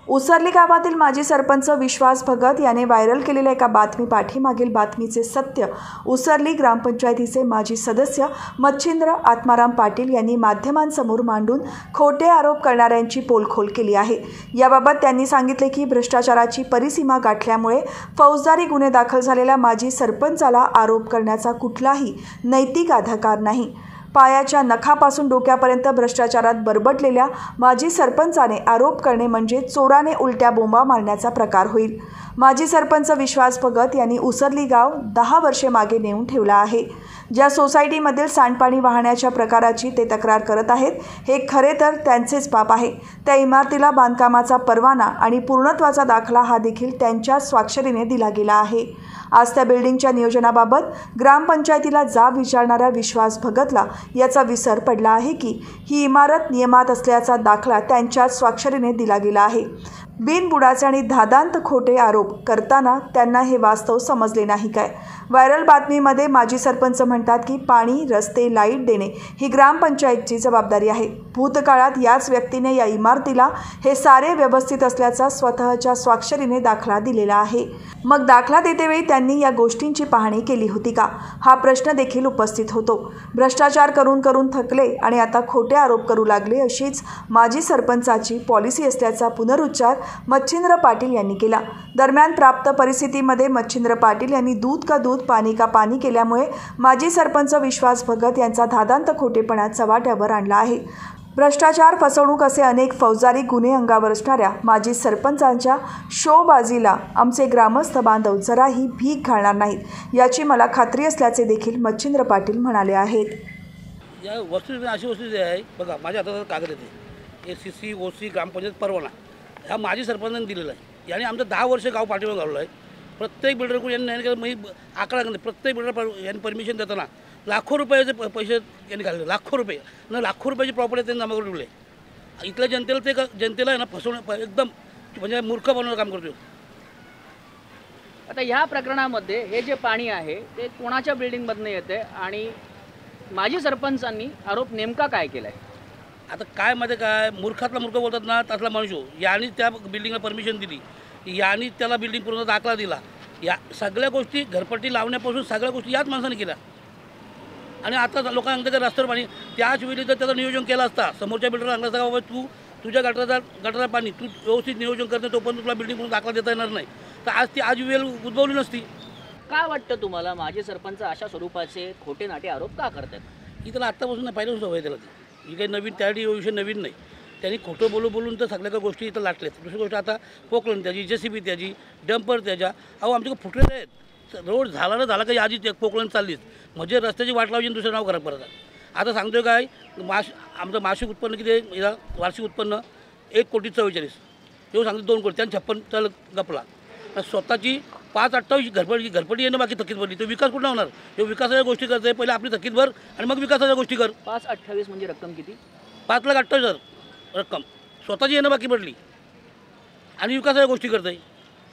उसरली गावातील माजी सरपंच विश्वास भगत याने व्हायरल केलेल्या एका बातमी पाठीमागील बातमीचे सत्य उसरली ग्रामपंचायतीचे माजी सदस्य मच्छिंद्र आत्माराम पाटील यांनी माध्यमांसमोर मांडून खोटे आरोप करणाऱ्यांची पोलखोल केली आहे। याबाबत त्यांनी सांगितले की भ्रष्टाचाराची परिसीमा गाठल्यामुळे फौजदारी गुन्हे दाखल झालेल्या माजी सरपंचाला आरोप करण्याचा कुठलाही नैतिक अधिकार नाही। पायाच्या नखापासून डोक्यापर्यंत भ्रष्टाचारात बरबटलेल्या माजी सरपंचाने आरोप करणे म्हणजे चोराने उलट्या बोंबा मारण्याचा प्रकार होईल। माजी सरपंच विश्वास भगत यांनी उसरली गाव 10 वर्षे मागे नेऊन ठेवला आहे। ज्या सोसायटीमधील सांडपाणी वाहण्याच्या प्रकाराची ते तक्रार करत आहेत हे खरे तर त्यांचेच पाप आहे। त्या इमारतीला बांधकामाचा परवाना आणि पूर्णत्वाचा दाखला हा देखील त्यांच्या स्वाक्षरीने दिला गेला आहे। आज त्या बिल्डिंगच्या नियोजनाबाबत ग्रामपंचायतीला जाब विचारणाऱ्या विश्वास भगतला याचा विसर पडला आहे की ही इमारत नियमात असल्याचा दाखला त्यांच्याच स्वाक्षरीने दिला गेला आहे। बिनबुडाचे आणि धादांत खोटे आरोप करताना त्यांना हे वास्तव समजले नाही काय? व्हायरल बातमीमध्ये माजी सरपंच म्हणतात की पाणी, रस्ते, लाईट देणे ही ग्रामपंचायतची जबाबदारी आहे। भूतकाळात याच व्यक्तीने या इमारतीला हे सारे व्यवस्थित असल्याचा स्वतःच्या स्वाक्षरीने दाखला दिलेला आहे। मग दाखला देतेवेळी त्यांनी या गोष्टींची पाहणी केली होती का? हा प्रश्न देखील उपस्थित होतो। भ्रष्टाचार करून करून थकले आणि आता खोटे आरोप करू लागले अशीच माजी सरपंचाची पॉलिसी असल्याचा पुनरुच्चार मच्छिंद्र पाटील यांनी केला। दरम्यान प्राप्त परिस्थितीमध्ये मच्छिंद्र पाटील यांनी दूध का दूध पाणी का पाणी केल्यामुळे माजी सरपंच विश्वास भगत यांचा धादांत खोटेपणा चव्हाट्यावर आणला आहे। भ्रष्टाचार, फसवणूक असे अनेक फौजदारी गुन्हे अंगावर असणाऱ्या माजी सरपंचांच्या शोबाजीला आमचे ग्रामस्थ बांधव जराही भीक घालणार नाहीत याची मला खात्री असल्याचे देखील मच्छिंद्र पाटील म्हणाले आहेत। या वस्तू अशी वस्तू आहे बघा, माझ्या हातात कागद येते ACC OC ग्रामपंचायत परवाना हा माजी सरपंचांनी दिलेला आहे। याने आमचं 10 वर्ष गाव पाठीवर घालवलं आहे। प्रत्येक बिल्डरकडून यांनी मी आकडा प्रत्येक बिल्डर यांनी परमिशन देताना लाखो रुपयाचे पैसे यांनी घालले, लाखो रुपये न लाखो रुपयाची प्रॉपर्टी त्यांनी जमा करून ठेवले। इथल्या जनतेला आहे ना फसवणं एकदम म्हणजे मूर्ख बनवणं काम करतो। आता ह्या प्रकरणामध्ये हे जे पाणी आहे ते कोणाच्या बिल्डिंगमधनं येते आणि माजी सरपंचांनी आरोप नेमका काय केला आहे? आता काय मध्ये काय मूर्खातला मूर्ख बोलतात ना तसला मनुष्य यांनी त्या बिल्डिंगला परमिशन दिली, यांनी त्याला बिल्डिंग पूर्ण दाखला दिला। या सगळ्या गोष्टी घरपट्टी लावण्यापासून सगळ्या गोष्टी याच माणसाने केल्या। आणि आता लोकांना सांगतं की रस्त्यावर पाणी त्याच वेळी जर त्याचं नियोजन केलं असता समोरच्या बिल्डरला सांगलं असतं बाबा तुझ्या गटारात पाणी तू व्यवस्थित नियोजन करते तोपर्यंत तुला बिल्डिंग पूर्ण दाखला देता येणार नाही, तर आज वेळ उद्भवली नसती। काय वाटतं तुम्हाला माजी सरपंच अशा स्वरूपाचे खोटे नाटे आरोप का करतात? ही त्याला आत्तापासून पहिल्यापासून सवय त्याला ती ही काही नवीन त्यासाठी विषय नवीन नाही। त्यांनी खोटं बोलून तर सगळ्या काही गोष्टी इथं लाटल्यात। दुसरी गोष्ट आता पोकलन त्याची JCB त्याची डंपर त्याच्या आमच्याकडे फुटलेले आहेत। रोड झाला ना झाला काही आधी पोकलन चाललीच म्हणजे रस्त्याची वाट लावची दुसरं नाव करा परत। आता सांगतोय काय आमचं मासिक उत्पन्न किती आहे, याला वार्षिक उत्पन्न 1,44,00,000 एवढं सांगतो 2 कोटी त्यानं 56 त्याला गपला। स्वतःची 5,28 घरपट्टी येणं बाकी थकीत भरली, तो विकास कुठला होणार? हे विकासाच्या गोष्टी करते, पहिले आपली थकीत भर आणि मग विकासाच्या गोष्टी कर। 5,28 म्हणजे रक्कम किती? 5,28,000 रक्कम स्वतःची येणं बाकी पडली आणि विकासाच्या गोष्टी करते।